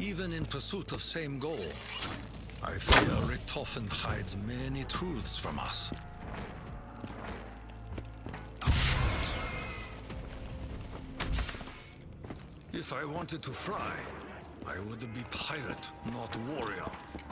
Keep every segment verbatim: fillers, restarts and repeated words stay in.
even in pursuit of same goal. I fear Richtofen hides many truths from us. If I wanted to fly, I would be pirate, not warrior.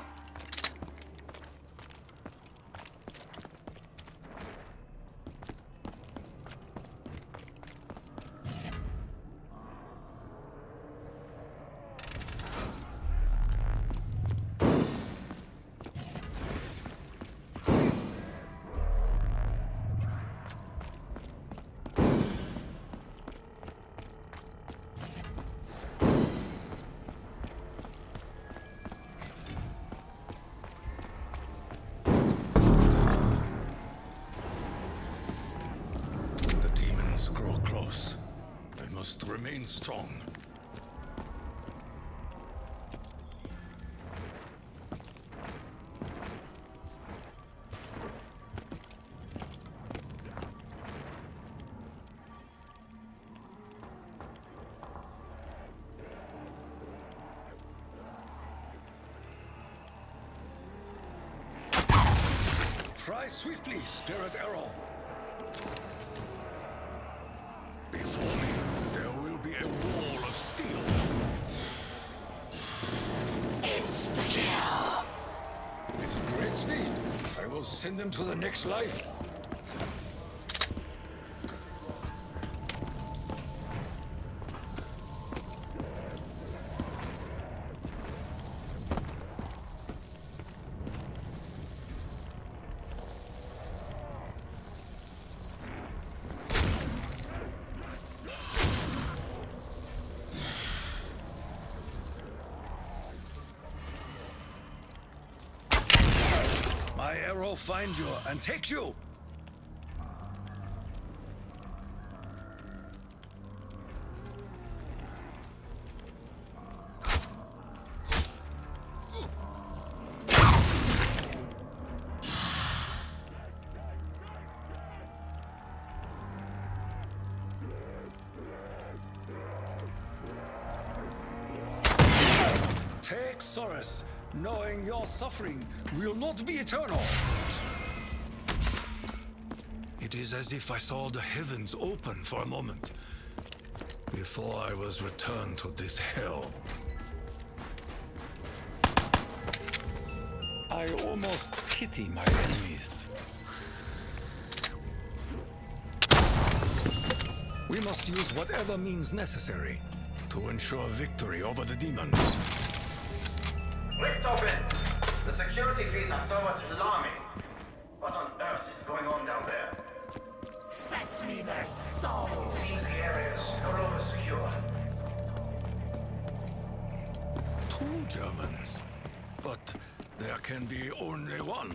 Grow close. They must remain strong. Try swiftly, Spirit Arrow. Before me, there will be a wall of steel. Insta-kill! It's a great speed. I will send them to the next life. My arrow finds you and takes you! Take solace, knowing your suffering will not be eternal. It is as if I saw the heavens open for a moment, before I was returned to this hell. I almost pity my enemies. We must use whatever means necessary to ensure victory over the demons. Richtofen! The security feeds are somewhat alarming. What on earth is going on down there? Fetch me their souls! Seems the area is no longer secure. Two Germans, but there can be only one.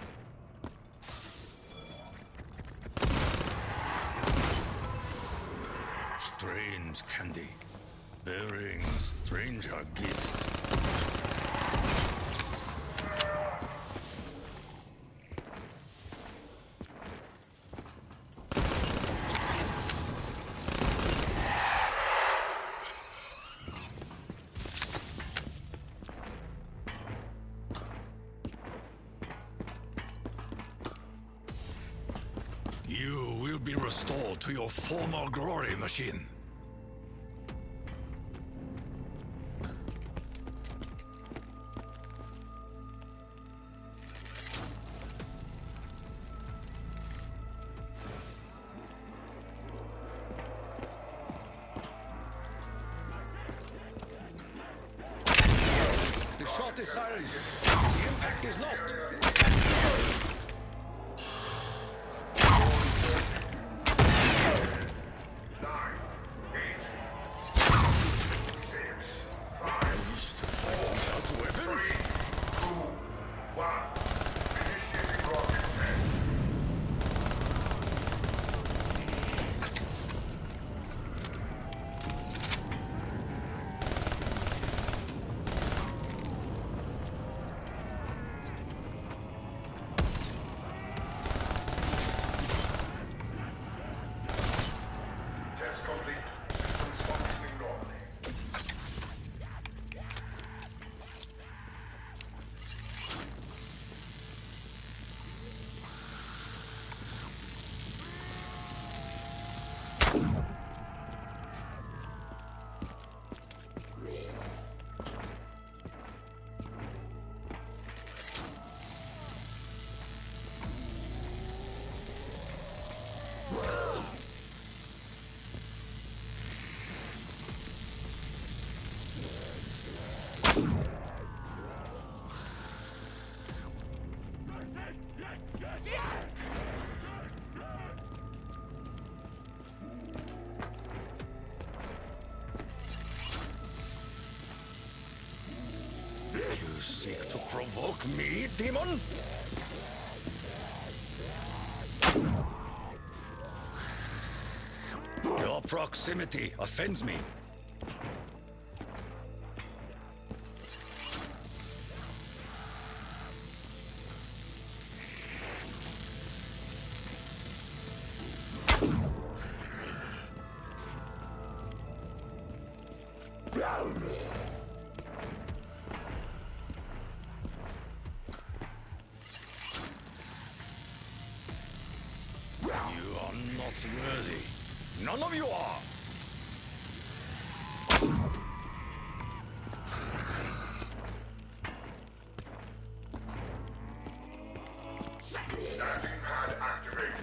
Strange candy, bearing stranger gifts. You will be restored to your former glory, machine. The shot is silent. The impact is not. provoke me, demon? Your proximity offends me. You are not worthy. None of you are! Standing pad activated.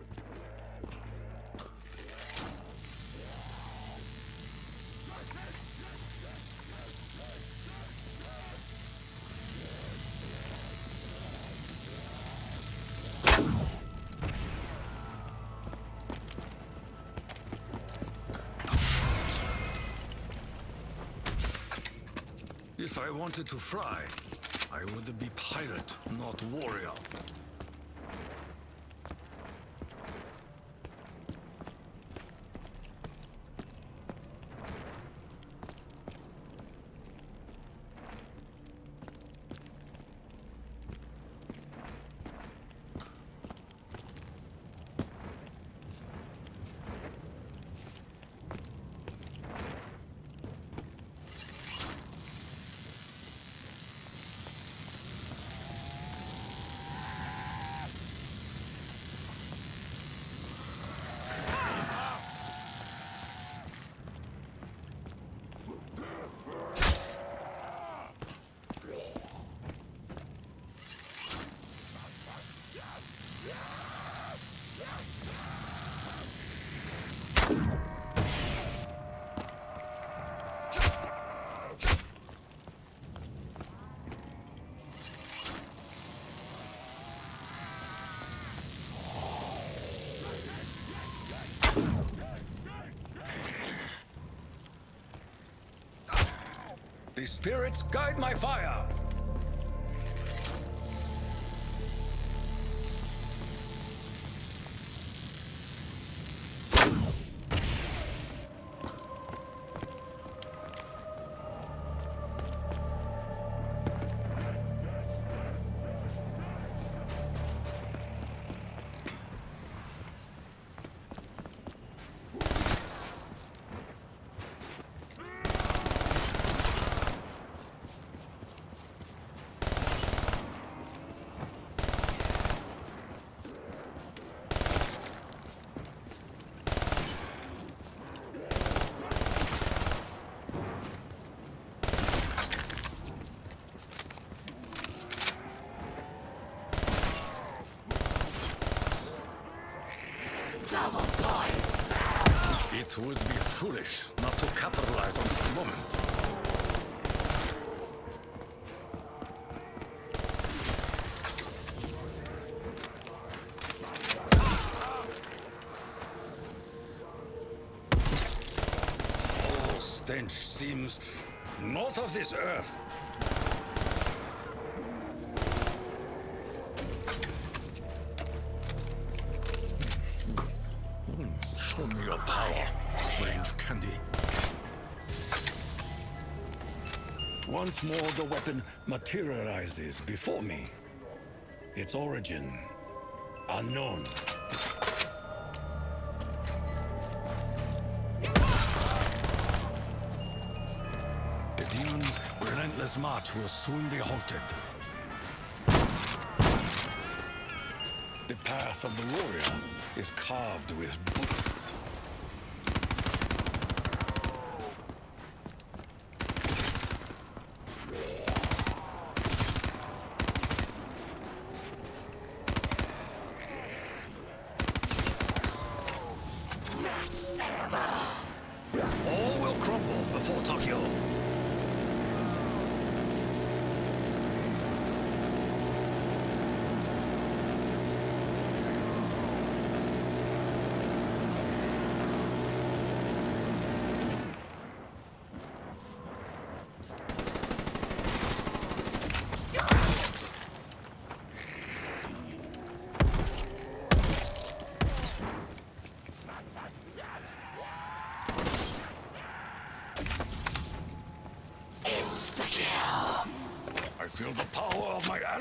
If I wanted to fry, I would be pirate, not warrior. The spirits guide my fire! Double points! It would be foolish not to capitalize on this moment. Oh, stench seems not of this earth. Show me your power, strange candy. Once more the weapon materializes before me. Its origin, unknown. The demon's relentless march will soon be halted. The path of the warrior is carved with bullets. All will crumble before Tokyo.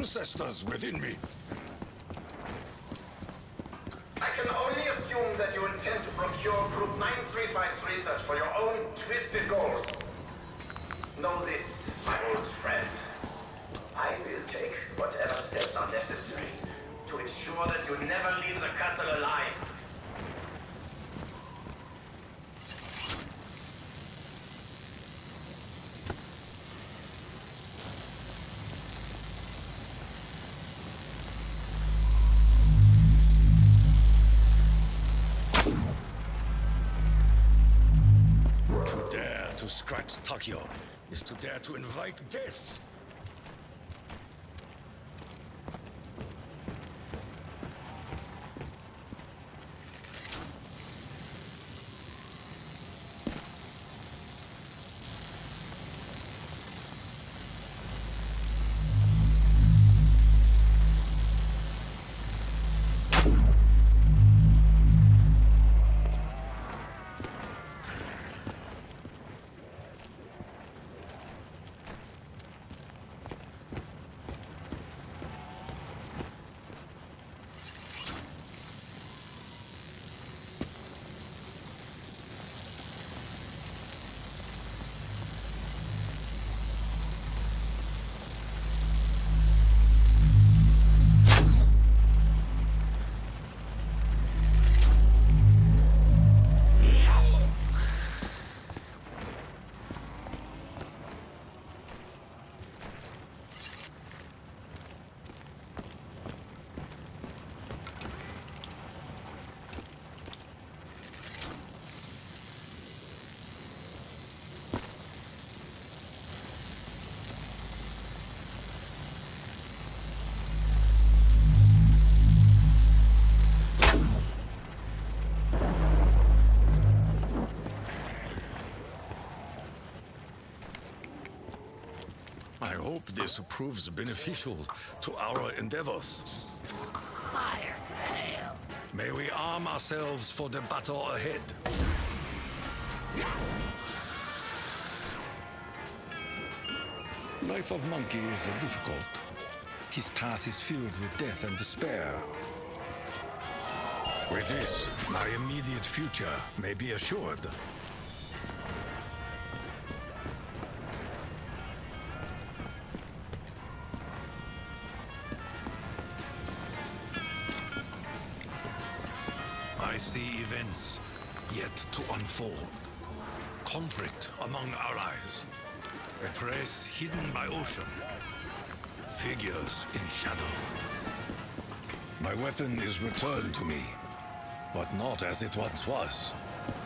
ancestors within me. I can only assume that you intend to procure Group nine three five's research for your own twisted goals. Know this, my old friend. I will take whatever steps are necessary to ensure that you never leave the castle alive. To dare to scratch Takeo is to dare to invite death. I hope this proves beneficial to our endeavors. Fire fail. May we arm ourselves for the battle ahead. Life of Monkey is difficult. His path is filled with death and despair. With this, my immediate future may be assured. I see events yet to unfold. Conflict among allies. A press hidden by ocean. Figures in shadow. My weapon is returned to me, but not as it once was.